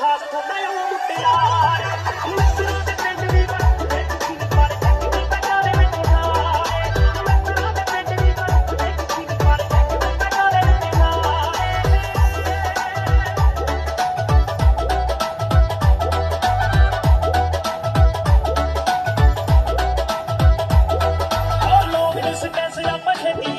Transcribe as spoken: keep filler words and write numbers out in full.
ਖਾਸ ਥੋੜਾ ਉਹ ਮੁਟਿਆਰ ਨਸਲਾਂ ਦੇ ਪਿੰਡ ਵੀ ਬਣਦੇ ਤੁਸੀਂ ਪਰ ਚੱਕ ਦੇ ਬਜਾਰੇ ਵਿੱਚ ਸਾਰੇ ਨਸਲਾਂ ਦੇ ਪਿੰਡ ਵੀ ਬਣਦੇ ਤੁਸੀਂ ਪਰ ਚੱਕ ਦੇ ਬਜਾਰੇ ਵਿੱਚ ਸਾਰੇ ਉਹ ਲੋਕ ਜਿਸ ਕੈਸੇ ਆਪਾਂ ਛੇਤੀ